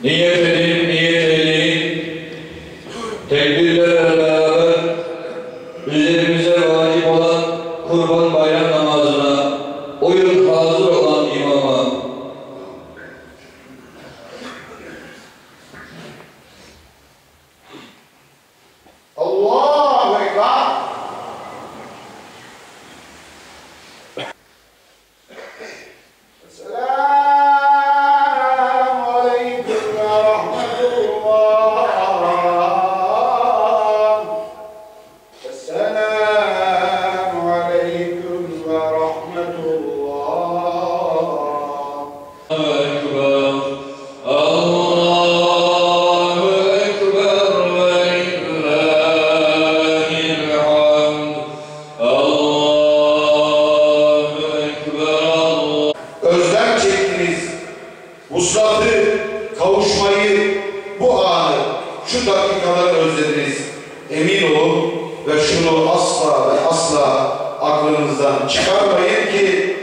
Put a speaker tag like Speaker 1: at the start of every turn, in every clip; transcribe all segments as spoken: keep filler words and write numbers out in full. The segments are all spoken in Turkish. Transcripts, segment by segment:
Speaker 1: Niyet edin, niyet edin. Tekbirlerle beraber üzerimize vacip olan Kurban Bayram namazına uyun hazır olan imama.
Speaker 2: Allahu Ekber. Esselamu Aleyküm ve Rahmetullah. Esselamu Aleyküm ve Rahmetullah.
Speaker 1: Ekber, Allahu Ekber ve lillahil hamd. Allahu Ekber, Allah.
Speaker 2: Özlem çektiniz, vuslatı, kavuşmayı, bu anı, şu dakikaları özlediniz. Emin olun ve şunu asla ve asla aklınızdan çıkarmayın ki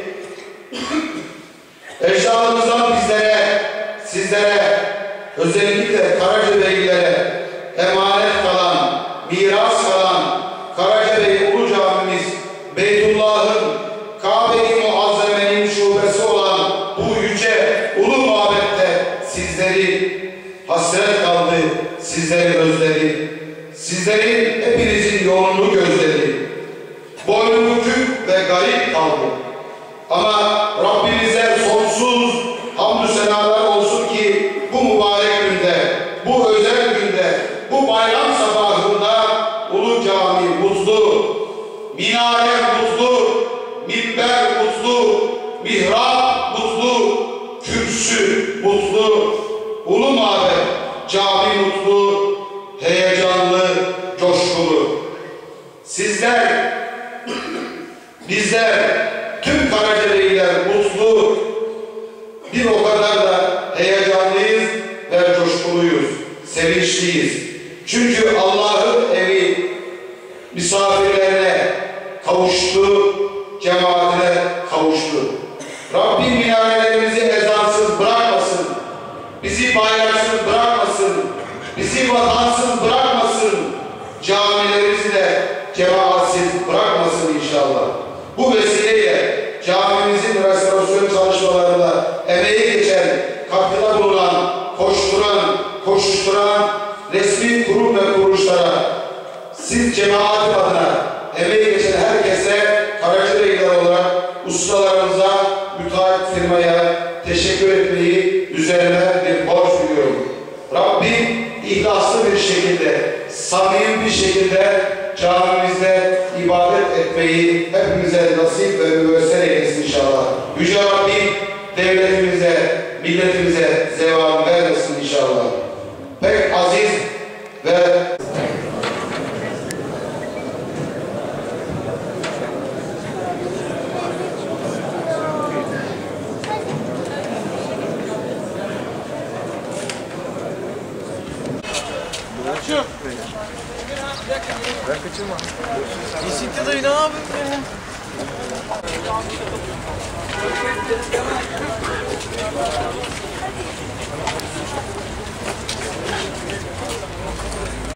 Speaker 2: ecdadımızdan bizlere, sizlere, özellikle Karacabeyliklere emanet kalan, miras kalan Karacabey Ulu Camimiz, Beytullah'ın, Kabe-i Muazzeme'nin şubesi olan bu yüce ulu mabette sizleri hasret kaldı, sizleri özledi, sizlerin hepinizin yolunu gözledi. Boynu bükük ve garip kaldı. Ama Rabbimize sonsuz hamdü senalar olsun ki bu mübarek günde, bu özel günde, bu bayram sabahında Ulu Cami mutlu, minare mutlu, minber mutlu, mihrap mutlu, kürsü mutlu, ulu mabet, cami mutlu, heyecanlı, coşkulu. Sizler, bizler, tüm Karacabeyliler mutlu, bir o kadar da heyecanlıyız ve coşkuluyuz, sevinçliyiz. Çünkü Allah'ın evi misafirlerine kavuştu, cemaatine kavuştu. Rabbim minarelerimizi ezansız bırakmasın, bizi bayraksız bırakmasın, bizi vatansız bırakmasın, camilerimizi de cemaatsiz bırakmasın inşallah. Bu vesileyle camimizin restorasyon çalışmalarında emeği geçen, katkıda bulunan, koşturan, koşuşturan resmi kurum ve kuruluşlara, siz cemaat adına emeği geçen herkese Karacabeyliler olarak ustalarımıza, müteahhit firmaya teşekkür etmeyi üzerine bir borç biliyorum. Rabbim ihlaslı bir şekilde, samimi bir şekilde camimizde ibadet etmeyi hepimize nasip ve müyesser eylesin inşallah. Yüce Rabbim devletimize, milletimize zeval vermesin inşallah. Pek aziz ve
Speaker 3: Ben kaçırma. Bisiklet ne yapayım ya?